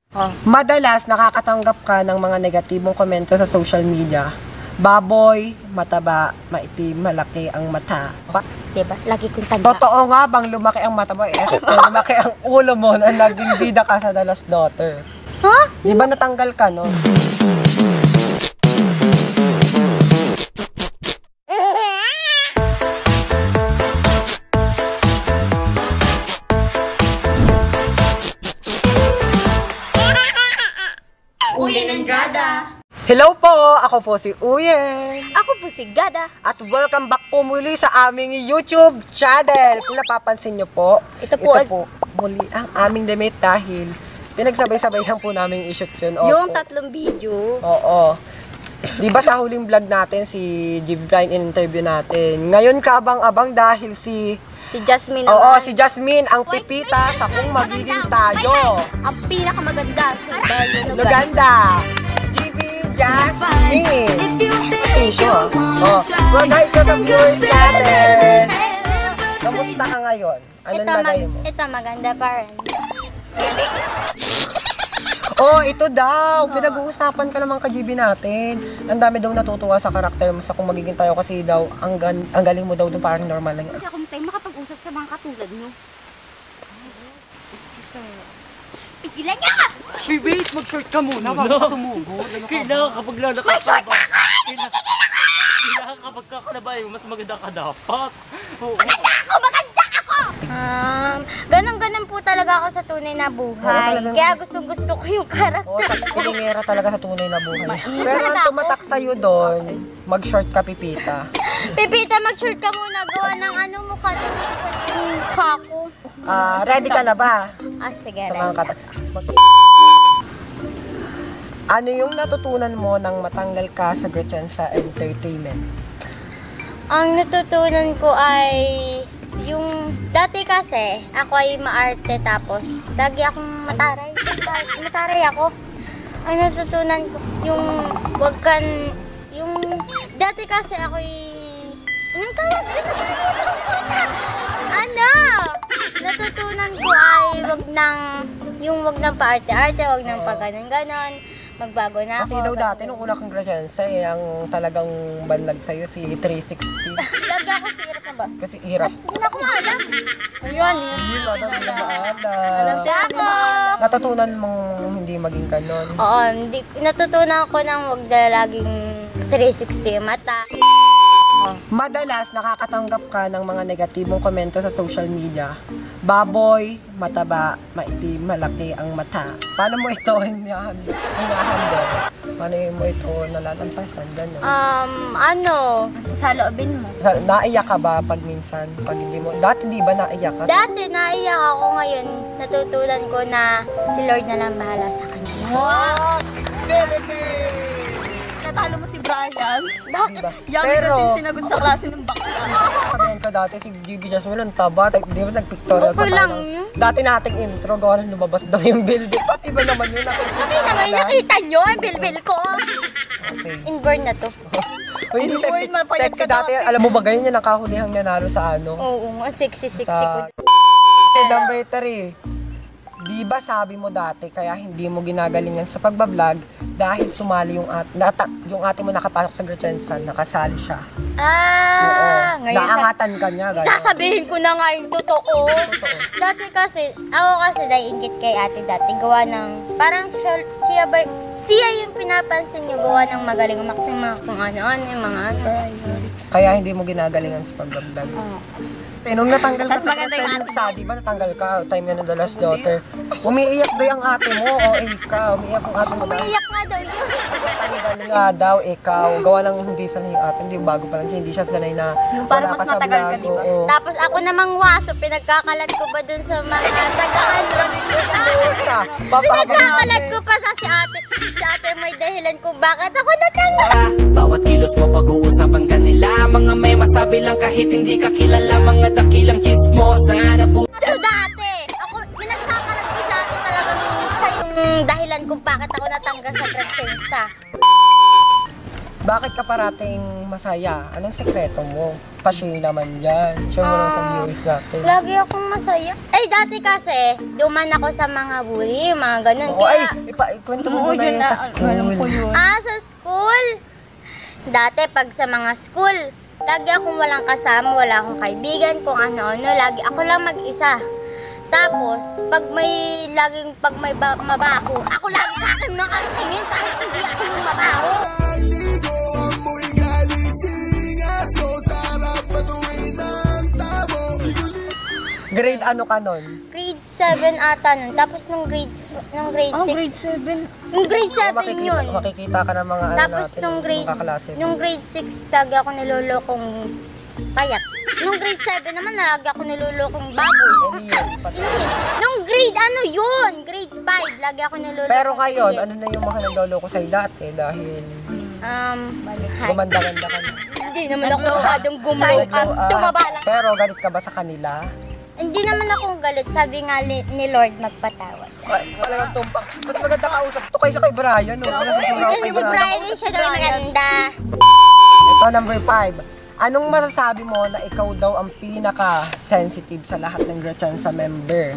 Madalas nakakatanggap ka ng mga negatibong komento sa social media. Baboy, mataba, maitim, malaki ang mata. Diba? Lagi kong tanda. Totoo nga bang lumaki ang mata mo? Lumaki ang ulo mo na naging bida ka sa The Lost Daughter. Ha? Di ba natanggal ka, no? Uyen ng Gada. Hello po! Ako po si Uyen. Ako po si Gada. At welcome back po muli sa aming YouTube channel. Kung napapansin nyo po, Ito po muli ang aming damit dahil pinagsabay-sabay lang po namin i-shoot yun. Yung tatlong video. Oo. Di ba sa huling vlog natin, si Jivline in-interview natin. Ngayon kaabang-abang dahil si Jasmine naman. Oo, si Jasmine ang pipita sa kung magiging tayo. Ang pinakamaganda. Luganda. Jasmine. Tisyo. Well, hi to the viewers natin. Kamusta ka ngayon? Anong lagay mo? Ito maganda pa rin. Oh, ito daw. Pinag-uusapan ka naman ka-GB natin. Ang dami daw natutuwa sa karakter mo sa kung magiging tayo kasi daw ang galing mo daw doon parang normal lang. Kasi akong tayo makapag-usap sa mga katulad mo. Pigilan niya ka! Wait, mag-short ka muna bago ka sumugod. Kailangan kapag lalakad Mag-short ka ka! kailangan kapag kakalabayo, mas maganda ka dapat. Oo. Maganda ako! Ganun po talaga ako sa tunay na buhay. Kaya gustong-gusto ko yung karakter. Oo, pilingera talaga sa tunay na buhay. Pero talaga ang ako. tumatak sa'yo doon, mag-short ka, Pipita. Pipita, mag-short ka muna. Gawa ng ano mukha doon yung mukha ko. Ready ka na ba? Sige, Sa mga Ano yung natutunan mo nang matanggal ka sa Gretchensa Entertainment? Ang natutunan ko ay yung dati kasi ako ay maarte tapos lagi akong mataray. Mataray ako. Ang natutunan ko yung wag kan yung dati kasi ako ay yung tawag ano? Natutunan ko ay wag nang paarte-arte, wag nang paganon-ganon. Magbago na ako. Kasi daw dati nung una kang Gretchensa, ang talagang banlag sa'yo si 360. Lagi ako sa hirap na ba? Kasi hirap. Hindi na ako maalam. Ayun. Hindi mo alam na Alam ako. Natutunan mong hindi maging kanon. Oo, natutunan ko nang wag na laging 360 yung mata. Madalas nakakatanggap ka ng mga negatibong komento sa social media. Baboy, mataba, maitim, malaki ang mata. Paano mo ito hinahandle? Paano mo ito nalalampasan? Ganun. Sa loobin mo. Naiyak ka ba pag minsan? Pag hindi mo, dati di ba naiyak ka? Dati naiyak ako, ngayon natutunan ko na si Lord na lang bahala sa kanya. Wow! Natalo mo si Brian. Bakit? Diba? Yummy kasi sinagot sa klase ng bakla. Sabihin ka dati si GB Jasmine ang taba, di ba nag-pictorial Okay pa lang tayo? yun. Dati nating intro, gawa na lumabas daw yung building. Pati ba naman yun? Pati naman nakita nyo ang bilbil ko. Okay. Inborn na to. O, hindi Inborn, sexy, mapayat sexy ka dati. Alam mo ba ganyan yung nakahulihang nanalo sa ano? Oo, ang sexy ko. Sa number 3. Di ba sabi mo dati kaya hindi mo ginagalingan sa pagbablog dahil sumali yung ate mo nakapasok sa Gretchensa, nakasali siya. Ngayon Naangatan ka niya. Gano'n. sasabihin ko na nga yung totoo. Dati kasi, ako kasi naiingit kay ate dati. Gawa ng, parang siya yung pinapansin niyo gawa ng magaling umakting mga kung ano-ano, yung mga ano. Kaya hindi mo ginagalingan sa pagbablog. Nung natanggal ka Mas sa maganda yung Gretchensa, di ba natanggal ka? Time yan ng The Lost Daughter. Umiiyak ba yung ate mo o ikaw? Umiiyak ang ate mo ba? Umiiyak nga daw yun. Tanggal nga daw, ikaw. Gawa ng hindi sanay yung ate. Hindi, bago pa lang siya. Hindi siya sanay na parang wala mas ka sa matagal ka, vlog. di ba? Oo. Tapos ako namang waso, pinagkakalat ko ba dun sa mga taga-ano? Pinagkakalat ko pa sa si ate. Si ate may dahilan kung bakit ako natanggal. Bawat kilos mo pag-uusapan ka nila. Mga may masabi lang kahit hindi ka kilala. Mga dakilang chismosa na So dati, ako pinagkakalat ko sa ate talagang siya yung dahilan kung bakit ako natanggal sa Gretchensa. Bakit ka parating masaya? Anong sekreto mo? Pa-share naman yan. Share mo lang sa viewers natin. Lagi akong masaya. Ay, dati kasi, duman ako sa mga bully, mga ganun. Oo, ay, Kaya, ikwento mo muna yun sa school. sa school. Dati, pag sa mga school, lagi akong walang kasama, wala akong kaibigan, kung ano-ano. Lagi ako lang mag-isa. Tapos, pag may mabaho, ako lagi sa akin nakatingin kahit hindi ako yung mabaho. Grade ano ka nun? Grade 7 ata nun. Tapos nung grade 6. Grade 7. Nung grade 7 yun. Makikita ka ng mga Tapos natin, nung grade, mga kaklase. nung grade 6, lagi ako nilolokong payat. Nung grade 7 naman, lagi ako nilolokong baboy. Hindi yun, pati. Hindi. Nung grade ano yun? Grade 5, lagi ako nilolokong Pero ngayon, payat. ano na yung mga nalolo ko sa'yo dati dahil Hi. gumanda-ganda ka na. Hindi naman ako masyadong gumlow up. Tumaba lang. Pero galit ka ba sa kanila? Hindi naman akong galit. Sabi nga ni Lord magpatawad. Talagang tumpak. Ba't maganda kausap? Ito kaysa kay Brian, no? Nasasura ako Kasi kay si Brian. Brian siya daw yung maganda. Ito, number 5. Anong masasabi mo na ikaw daw ang pinaka-sensitive sa lahat ng Gretchen sa member?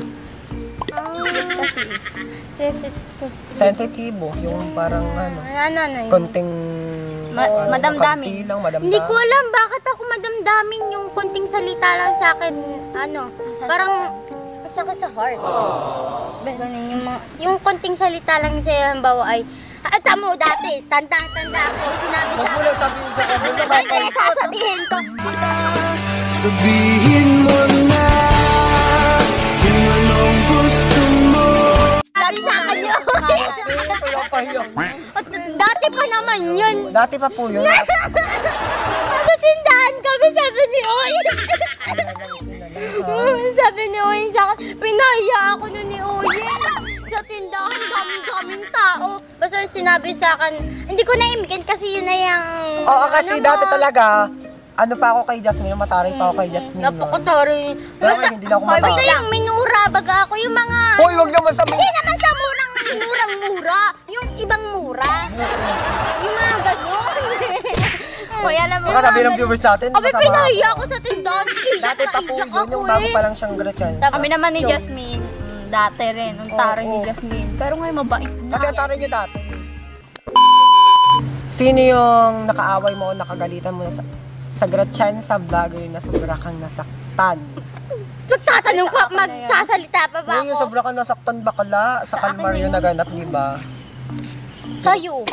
Kasi, Sensitibo, yung parang ano, ano yun? konting madamdamin. konti lang, madamdamin. Hindi ko alam bakit ako madamdamin yung konting salita lang sa akin, parang sakit sa heart. Ganun yung konting salita lang sa halimbawa ay, mo dati, tanda ako, sinabi sa Wag mo lang sabihin sa kanila. Hindi, sasabihin ko. Sabihin mo na kung anong gusto mo. Sabi sa akin yun. Dati pa naman yun. Dati pa po yun. Sa tindahan kami, sabi ni Oy. Sabi ni Oy sa akin, pinaya ako nun ni Oy. Sa tindahan, daming tao. Basta sinabi sa akin, hindi ko naimigin kasi yun na yung... Oo, kasi dati talaga, ano pa ako kay Jasmine, mataray pa ako kay Jasmine. Napakatari. Pero ngayon, hindi na ako mataray. Basta yung minura, baga ako yung mga... Hoy, wag naman sabihin. Hindi naman sa murang-mura. Yung ibang mura. Yung mga ganun. Hoy, alam mo. Baka sabi ng viewers natin, Abi, masama pinaya ako. ako sa tindahan. Dati pa po yun, yung bago pa lang siyang Gretchen. Kami naman ni Jasmine, dati rin, ang taray ni Jasmine. Pero ngayon mabait na. Kasi ang taray niyo dati. Sino yung nakaaway mo o nakagalitan mo sa Gretchen sa vlogger na sobra kang nasaktan? Magtatanong pa, magsasalita pa ba Ngayon yung ako? sobra kang nasaktan bakala sa Kalmar yung naganap, di ba? Sa'yo.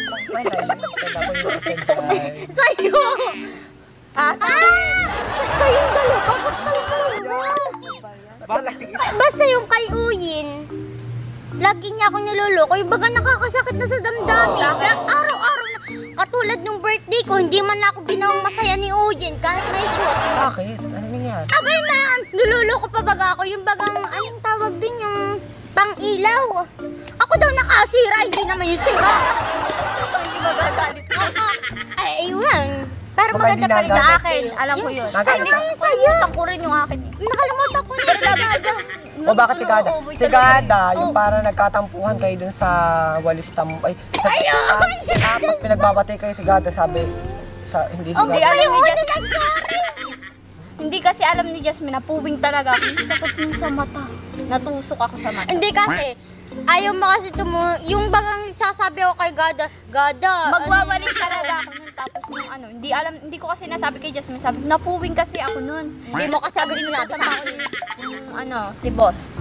Sa'yo. Kayong dalawa. Bakit kayo dalawa? Basta yung kay Uyin, lagi niya akong niloloko. Yung baga nakakasakit na sa damdamin. Kaya araw-araw na, katulad nung birthday ko, hindi man ako ginawang masaya ni Uyin kahit may shoot. Bakit? Ano nangyari? Abay na, niloloko pa baga ako. Yung bagang, anong tawag din yung pang-ilaw. Ako daw nakasira, hindi naman yung sira. Hindi magagalit ko. Ay, ayun. Pero Baka maganda pa rin hindi sa Sa akin. akin, alam ko yun. Nagalit Hindi ka? ko sa'yo. Nakalimutan ko rin yung akin eh. Nakalimutan ko na talaga. O bakit si Gada? Oo, Si Gada, yung parang nagkatampuhan kayo dun sa walis ay, tapos pinagbabatay kayo si Gada, sabi, hindi si Hindi Gada. alam ni Ayun, Jasmine. Hindi kasi alam ni Jasmine na puwing talaga ako. Sakit mo sa mata. Natusok ako sa mata. Hindi kasi, ayaw mo kasi yung bagang sasabi ako kay Gada. Magwawalis talaga ako nun. Tapos nung hindi ko kasi nasabi kay Jasmine. Sabi, napuwing kasi ako nun. Hindi mo kasi Sabi sinabi sa akin. Si boss.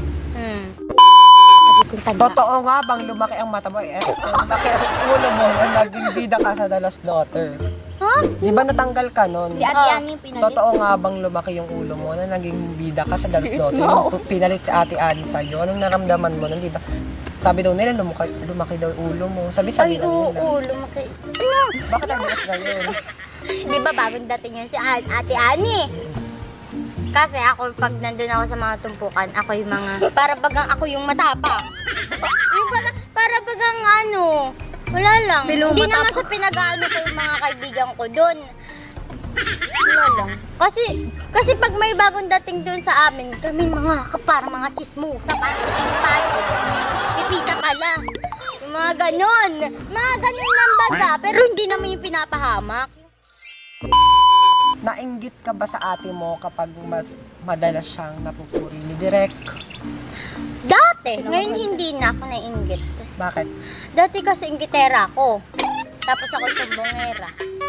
Totoo nga bang lumaki ang mata mo? Lumaki ang ulo mo na naging bida ka sa Dallas Daughter? Ha? Di ba natanggal ka nun? Si Ate Annie yung pinalit. Totoo nga bang lumaki yung ulo mo na naging bida ka sa Dallas Daughter? Yung pinalit si Ate Annie sa'yo, anong naramdaman mo nun, di ba? Sabi daw nila, lumaki daw yung ulo mo. Sabi Ay, lang nila. oo, lumaki. Ano? Bakit ang bilis na yun? Di ba bagong dating yan si Ate Annie? Kasi ako, pag nandun ako sa mga tumpukan, ako yung mga, para bagang ako yung matapang. Yung para bagang wala lang. Hindi naman sa pinag-ano ko yung mga kaibigan ko dun. Wala lang. Kasi pag may bagong dating dun sa amin, kami parang mga chismosa, parang sa pimpal. Pipita pala. Yung mga ganon. Mga ganon ng baga, pero hindi naman yung pinapahamak. Nainggit ka ba sa ate mo kapag mas madalas siyang napupuri ni Direk? Dati, ngayon hindi na ako naiinggit. Bakit? Dati kasi inggitera ako. Tapos ako sumbongera.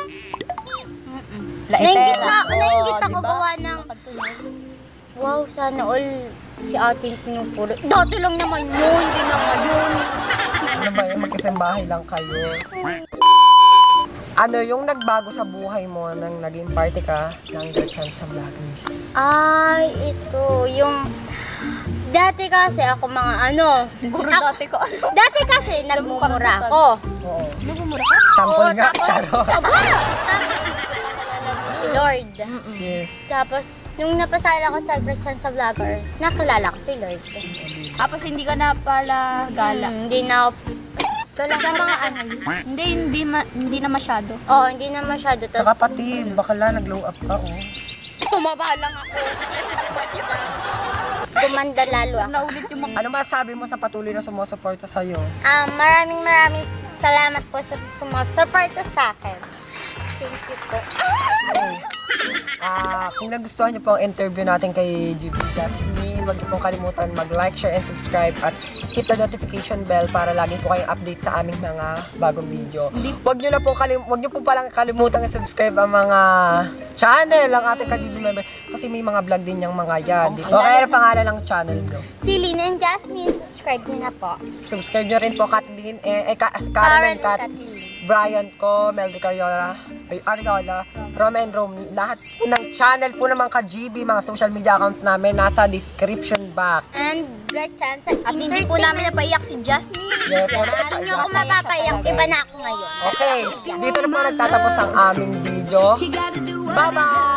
Nainggit ako gawa ng, wow, sana all si ating pinupuri. Dati lang naman yun, hindi na ngayon. Ano ba yun? Mag-isang bahay lang kayo. Ano yung nagbago sa buhay mo nang naging party ka ng Gretchen sa Vloggers? Ay, ito, yung... Dati kasi ako mga ano... Dati ko ano. Dati kasi nagmumura ako. Oo. Nagmumura ka? Sample nga, tapos, Charo. tapos si Lord. Yes. Tapos, nung napasala ko sa Gretchen sa Vlogger, nakilala ko si Lord. Tapos hindi ka na pala gala. Hindi na ako... Sa mga ano yun? Hindi na masyado. Oo, hindi na masyado. Sa Tapos, kapatid, bakala nag-glow up ka, oh. tumaba lang ako. Gumanda lalo ako. Naulit yung mga... Ano masabi mo sa patuloy na sumusuporta sa'yo? Maraming salamat po sa sumusuporta sa akin. Thank you po. Kung nagustuhan niyo po ang interview natin kay GB Jasmine, huwag niyo pong kalimutan mag-like, share, and subscribe at hit the notification bell para lagi po kayong update sa aming mga bagong video. Huwag niyo po palang kalimutan i-subscribe ang mga channel ng ating ka-GB member kasi may mga vlog din yung mga yan. Okay, ano pangalan ng channel nyo? Si Lynn and Jasmine, subscribe niyo na po. Subscribe nyo rin po Kathleen, Karen Karen and Kat, Brian ko, Meldy Cariola, Ariola, Roma and Rome, lahat po ng channel po naman ka-GB, mga social media accounts namin nasa description box. And Gretchen sa At hindi po namin napaiyak si Jasmine. Yes, Hindi niyo ako mapapayak, iba na ako ngayon. okay, dito na po nagtatapos ang aming video. Bye-bye!